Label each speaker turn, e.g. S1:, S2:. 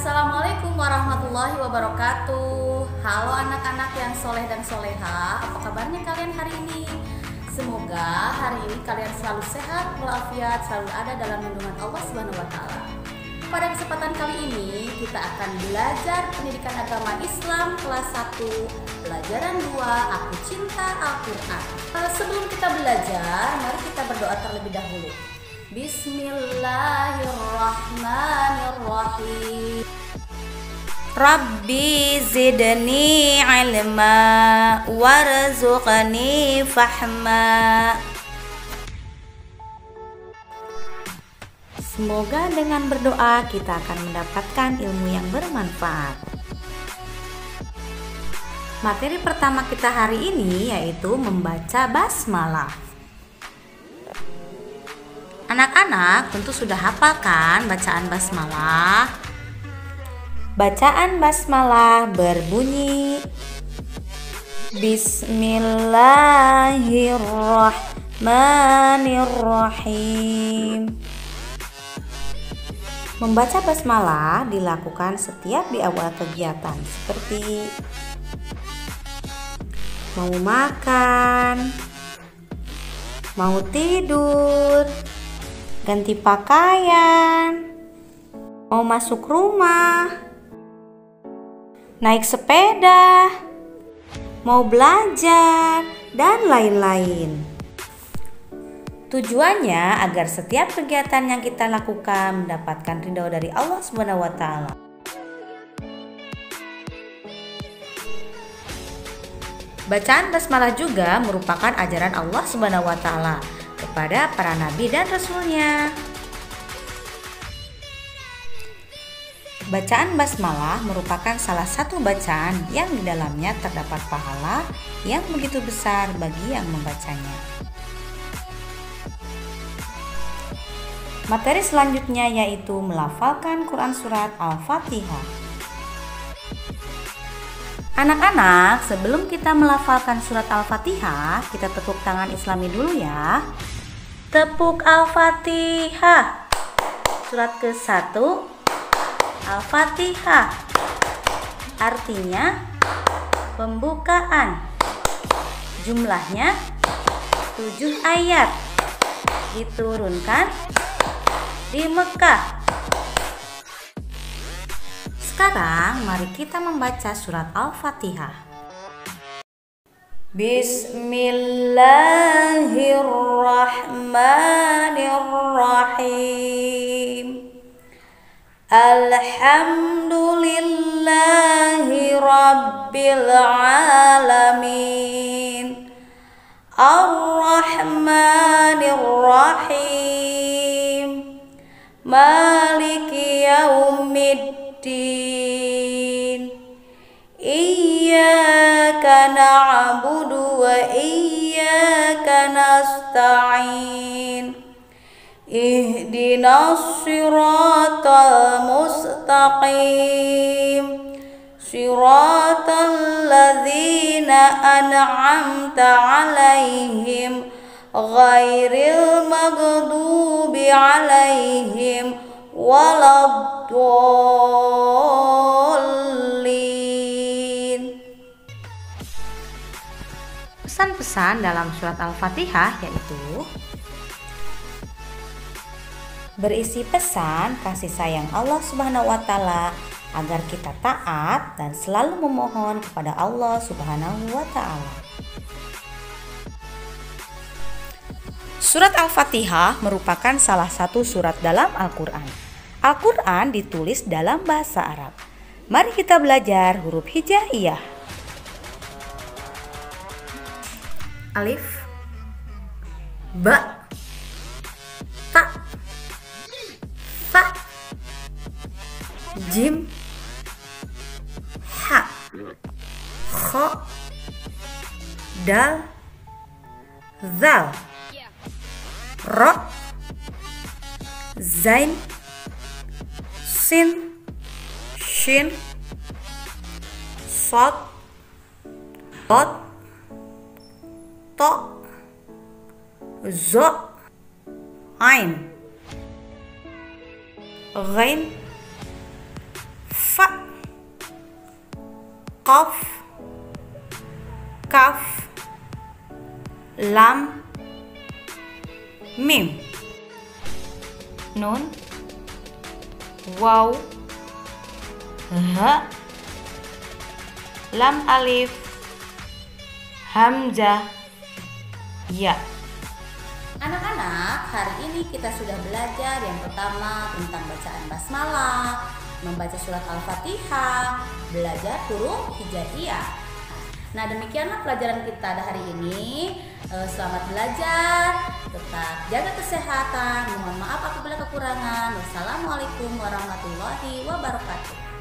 S1: Assalamualaikum warahmatullahi wabarakatuh. Halo anak-anak yang soleh dan soleha, apa kabarnya kalian hari ini? Semoga hari ini kalian selalu sehat, walafiat, selalu ada dalam lindungan Allah Subhanahu wa Ta'ala. Pada kesempatan kali ini kita akan belajar pendidikan agama Islam kelas 1, pelajaran 2, Aku Cinta Al-Quran. Sebelum kita belajar, mari kita berdoa terlebih dahulu. Bismillahirrahmanirrahim. Rabbi zidni ilma warzuqni fahma. Semoga dengan berdoa kita akan mendapatkan ilmu yang bermanfaat. Materi pertama kita hari ini yaitu membaca basmalah. Anak-anak tentu sudah hafal kan bacaan basmalah? Bacaan basmalah berbunyi Bismillahirrahmanirrahim. Membaca basmalah dilakukan setiap di awal kegiatan seperti mau makan, mau tidur, ganti pakaian, mau masuk rumah, naik sepeda, mau belajar, dan lain-lain. Tujuannya agar setiap kegiatan yang kita lakukan mendapatkan ridho dari Allah Subhanahu wa Ta'ala. Bacaan basmalah juga merupakan ajaran Allah Subhanahu wa Ta'ala kepada para nabi dan rasulnya. Bacaan basmalah merupakan salah satu bacaan yang di dalamnya terdapat pahala yang begitu besar bagi yang membacanya. Materi selanjutnya yaitu melafalkan Quran Surat Al-Fatihah. Anak-anak, sebelum kita melafalkan surat Al-Fatihah, kita tepuk tangan Islami dulu ya. Tepuk Al-Fatihah. Surat ke-1 Al-Fatihah. Artinya pembukaan. Jumlahnya 7 ayat. Diturunkan di Mekah. Sekarang mari kita membaca surat Al-Fatihah. Bismillahirrahmanirrahim. Alhamdulillahi rabbil alamin. Ar-Rahmanir-Rahim. Maliki yaumiddin. Iyyaka na'budu wa iyyaka nasta'in. Ihdinas siratal mustaqim. Siratal ladzina an'amta 'alaihim ghairil maghdubi 'alaihim waladdallin. Pesan-pesan dalam surat Al-Fatihah yaitu berisi pesan kasih sayang Allah Subhanahu wa Ta'ala agar kita taat dan selalu memohon kepada Allah Subhanahu wa Ta'ala. Surat Al-Fatihah merupakan salah satu surat dalam Al-Quran. Al-Quran ditulis dalam bahasa Arab. Mari kita belajar huruf hijaiyah. Alif, ba, ta, fa, jim, ha, kha, dal, zal, ra, zain, sin, shin, sad, dot, to, zo, ain, ghain, fa, qaf, kaf, lam, mim, nun, waw, ha, lam alif, hamzah, ya. Anak-anak, hari ini kita sudah belajar yang pertama tentang bacaan basmalah, membaca surat Al-Fatihah, belajar huruf hijaiyah. Nah, demikianlah pelajaran kita hari ini. Selamat belajar, tetap jaga kesehatan. Mohon maaf apabila kekurangan. Wassalamualaikum warahmatullahi wabarakatuh.